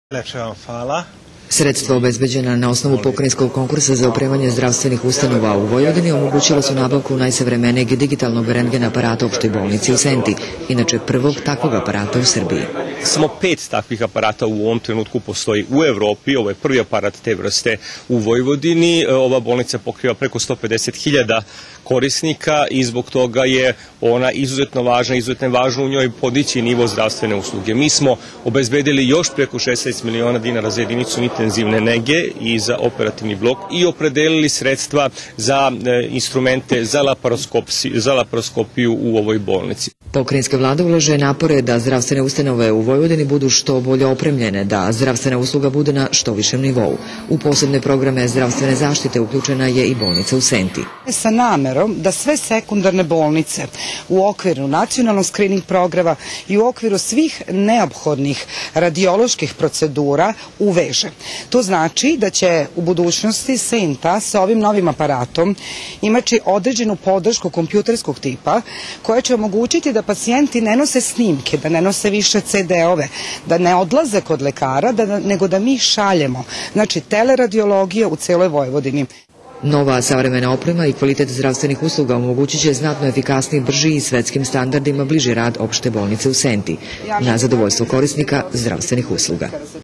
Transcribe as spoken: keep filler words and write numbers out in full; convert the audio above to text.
Lepše vam hvala. Sredstva obezbeđena na osnovu pokrajinskog konkursa za opremanje zdravstvenih ustanova u Vojvodini omogućila su nabavku najsavremenijeg digitalnog rentgen aparata u opštoj bolnici u Senti, inače prvog takvog aparata u Srbiji. Samo pet takvih aparata u ovom trenutku postoji u Evropi, ovo je prvi aparat te vrste u Vojvodini. Ova bolnica pokriva preko sto pedeset hiljada korisnika i zbog toga je ona izuzetno važna, izuzetno je važno u njoj podići nivo zdravstvene usluge. Mi smo obezbedili još preko šesnaest miliona dinara za jedinicu intenzivne nege i za operativni blok i opredelili sredstva za e, instrumente za, za laparoskopiju u ovoj bolnici. Pokrajinska vlada ulaže napore da zdravstvene ustanove u Vojvodini budu što bolje opremljene, da zdravstvena usluga bude na što višem nivou. U posebne programe zdravstvene zaštite uključena je i bolnica u Senti. Sa namerom da sve sekundarne bolnice u okviru nacionalnog skrining programa i u okviru svih neophodnih radioloških procedura uveže. To znači da će u budućnosti Senta sa ovim novim aparatom imati određenu podršku kompjuterskog tipa koja će omogućiti da pacijenti ne nose snimke, da ne nose više ce de ove, da ne odlaze kod lekara, da, nego da mi šaljemo. Znači, teleradiologija u celoj Vojvodini. Nova savremena oprema i kvalitet zdravstvenih usluga omogućit će znatno efikasniji, brži i svetskim standardima bliži rad opšte bolnice u Senti, na zadovoljstvo korisnika zdravstvenih usluga.